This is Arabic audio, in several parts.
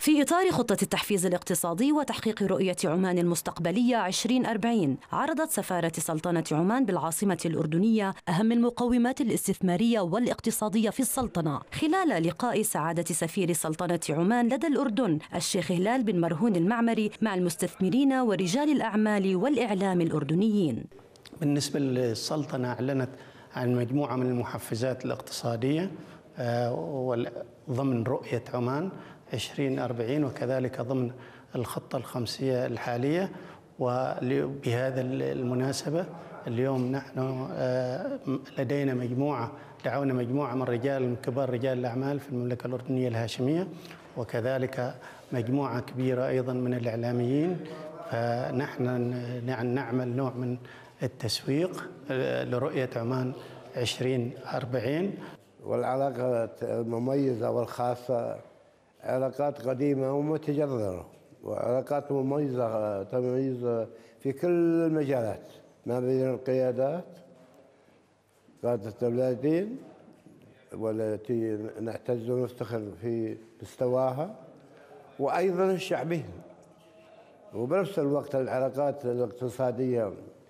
في إطار خطة التحفيز الاقتصادي وتحقيق رؤية عمان المستقبلية 2040، عرضت سفارة سلطنة عمان بالعاصمة الأردنية أهم المقومات الاستثمارية والاقتصادية في السلطنة، خلال لقاء سعادة سفير سلطنة عمان لدى الأردن الشيخ هلال بن مرهون المعمري مع المستثمرين ورجال الأعمال والإعلام الأردنيين. بالنسبة للسلطنة أعلنت عن مجموعة من المحفزات الاقتصادية ضمن رؤية عمان 2040 وكذلك ضمن الخطة الخمسية الحالية. وبهذا المناسبة اليوم نحن لدينا دعونا مجموعة من كبار رجال الأعمال في المملكة الأردنية الهاشمية، وكذلك مجموعة كبيرة أيضا من الإعلاميين، فنحن نعمل نوع من التسويق لرؤية عمان 2040. والعلاقات المميزة والخاصة علاقات قديمة ومتجذرة، وعلاقات مميزة تميز في كل المجالات ما بين القيادات قادة البلدين والتي نعتز ونفتخر في مستواها، وأيضا الشعبيين. وبنفس الوقت العلاقات الاقتصادية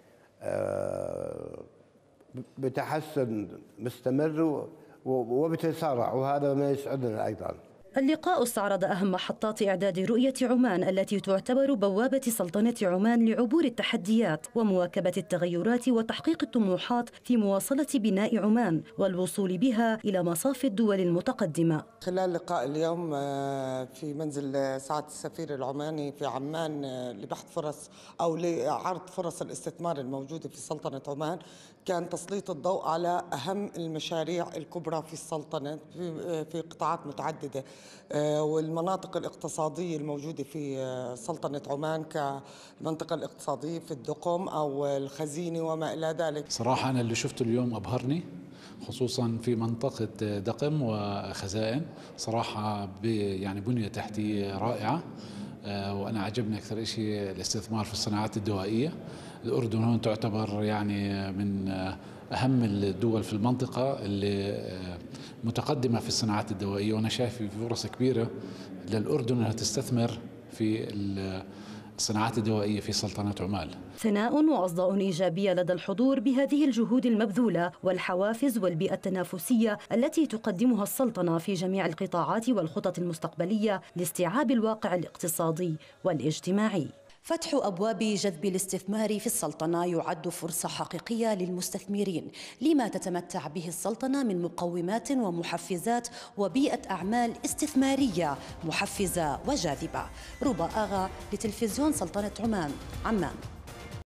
بتحسن مستمر وبتسارع، وهذا ما يسعدنا أيضا. اللقاء استعرض أهم محطات إعداد رؤية عمان التي تعتبر بوابة سلطنة عمان لعبور التحديات ومواكبة التغيرات وتحقيق الطموحات في مواصلة بناء عمان والوصول بها إلى مصاف الدول المتقدمة. خلال لقاء اليوم في منزل سعادة السفير العماني في عمان لبحث فرص أو لعرض فرص الاستثمار الموجودة في سلطنة عمان، كان تسليط الضوء على أهم المشاريع الكبرى في السلطنة في قطاعات متعددة، والمناطق الاقتصادية الموجودة في سلطنة عمان كمنطقة الاقتصادية في الدقم أو الخزينة وما إلى ذلك. صراحة أنا اللي شفته اليوم أبهرني، خصوصا في منطقة دقم وخزائن. صراحة يعني بنية تحتية رائعة، وأنا عجبني أكثر شيء الاستثمار في الصناعات الدوائية. الأردن هون تعتبر يعني من أهم الدول في المنطقة اللي متقدمة في الصناعات الدوائية، وأنا شايف في فرص كبيرة للأردن أنها تستثمر في الصناعات الدوائية في سلطنة عمان. ثناء وأصداء إيجابية لدى الحضور بهذه الجهود المبذولة والحوافز والبيئة التنافسية التي تقدمها السلطنة في جميع القطاعات والخطط المستقبلية لاستيعاب الواقع الاقتصادي والاجتماعي. فتح أبواب جذب الاستثمار في السلطنة يعد فرصة حقيقية للمستثمرين لما تتمتع به السلطنة من مقومات ومحفزات وبيئة أعمال استثمارية محفزة وجاذبة. ربى آغا لتلفزيون سلطنة عمان، عمان.